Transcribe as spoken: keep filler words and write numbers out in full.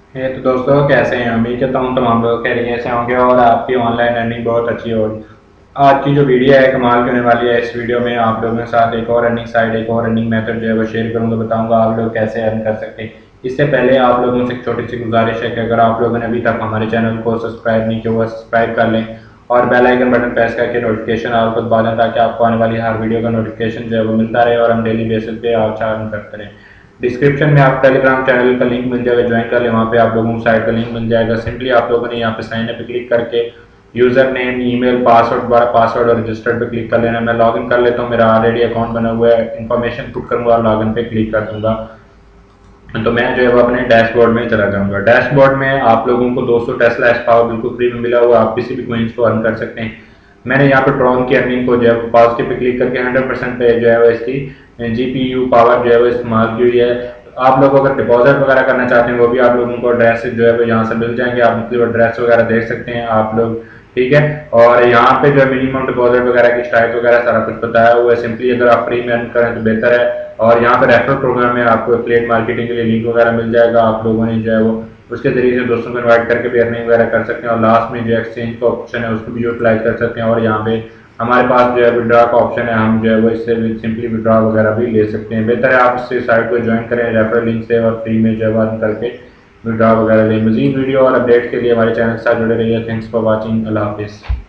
ये तो दोस्तों कैसे हैं। उम्मीद करता हूँ तमाम लोग खैरियत से होंगे और आपकी ऑनलाइन अर्निंग बहुत अच्छी होगी। आज की जो वीडियो है कमाल की होने वाली है। इस वीडियो में आप लोगों के साथ एक और अर्निंग साइट, एक और अर्निंग मेथड जो है वो शेयर करूँगा, बताऊँगा आप लोग कैसे अर्न कर सकते हैं। इससे पहले आप लोगों से एक छोटी सी गुजारिश है कि अगर आप लोगों ने अभी तक हमारे चैनल को सब्सक्राइब नहीं किया हुआ, सब्सक्राइब कर लें और बेल आइकन बटन प्रेस करके नोटिफिकेशन आप को दबा दें ताकि आपको आने वाली हर वीडियो का नोटिफिकेशन जो है वो मिलता रहे और हम डेली बेसिस पे आप अर्न करते रहें। डिस्क्रिप्शन में आप टेलीग्राम चैनल का लिंक मिल जाएगा, ज्वाइन कर ले, वहाँ पे आप लोगों को साइट का लिंक मिल जाएगा। सिंपली आप लोगों ने यहाँ पे साइन अप पे क्लिक करके यूजर नेम, ईमेल, पासवर्ड, दोबारा पासवर्ड और रजिस्टर्ड पे क्लिक कर लेना। मैं लॉगिन कर लेता हूँ, मेरा ऑलरेडी अकाउंट बना हुआ है। इन्फॉर्मेशन पुट करूँगा और लॉगिन पे क्लिक कर दूंगा तो मैं जो है वो अपने डैशबोर्ड में चला जाऊंगा। डैशबोर्ड में आप लोगों को दो सौ टेस्ला पावर बिल्कुल फ्री में मिला हुआ, आप किसी भी कोइंस को अर्न कर सकते हैं। मैंने यहाँ पे ट्रॉन की अर्निंग को जो है पॉजिटिव पे क्लिक करके हंड्रेड परसेंट पे जो है वो इसकी जीपीयू पावर जो है वो इस्तेमाल की हुई है। आप लोग अगर डिपॉजिट वगैरह करना चाहते हैं वो भी आप लोगों को एड्रेस जो है वो यहाँ से मिल जाएंगे। आप मतलब एड्रेस वगैरह देख सकते हैं आप लोग, ठीक है। और यहाँ पे जो है मिनिमम डिपॉजिट वगैरह की स्ट्राइक वगैरह सारा कुछ बताया हुआ है। सिंपली अगर आप फ्री में अर्न करें तो बेहतर है। और यहाँ पे रेफरल प्रोग्राम में आपको एफिलिएट मार्केटिंग के लिए लिंक वगैरह मिल जाएगा। आप लोगों ने जो है वो उसके जरिए से दोस्तों को इन्वाइट करके भी अर्निंग वगैरह कर सकते हैं। और लास्ट में जो एक्सचेंज का ऑप्शन है उसको भी यूटिलाइज कर सकते हैं। और यहाँ पे हमारे पास जो है विड्रॉ का ऑप्शन है, हम जो है वो इससे सिंपली विड्रॉ वगैरह भी ले सकते हैं। बेहतर है आप इससे साइट को ज्वाइन करें रेफरल लिंक से और फ्री में जो है अर्न करके विड्रॉ वगैरह लें। मजीद वीडियो और अपडेट के लिए हमारे चैनल के साथ जुड़े रहिए। Thanks for watching. अल्लाह हाफिज़।